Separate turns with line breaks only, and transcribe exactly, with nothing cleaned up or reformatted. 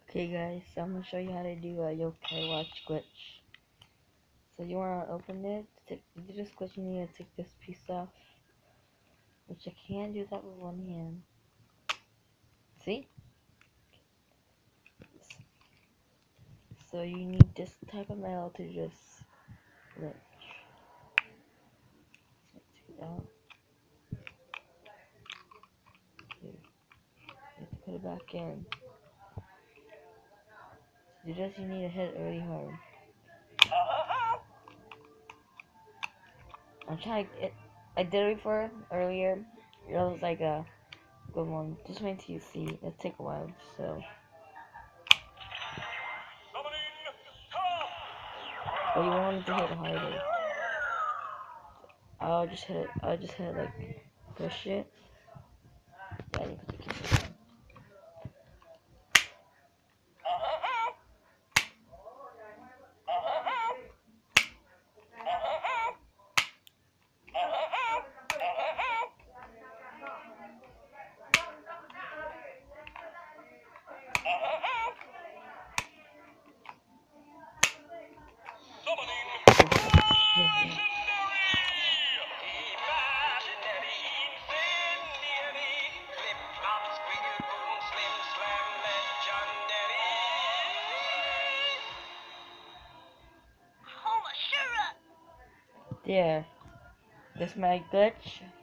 Okay guys, so I'm gonna show you how to do a Yokai Watch glitch. So you wanna open it, to, to do this glitch you need to take this piece off, which I can't do that with one hand. See? So you need this type of metal to just glitch. So take it out. Here. You have to put it back in. To do this you need to hit it really hard. I'm trying to it I did it before earlier. It was like a good one. Just wait till you see. It'll take a while, so but you want to hit it harder. I'll just hit it I'll just hit it like push it. Yeah, you put the key down. Yeah, yeah. There. This my glitch.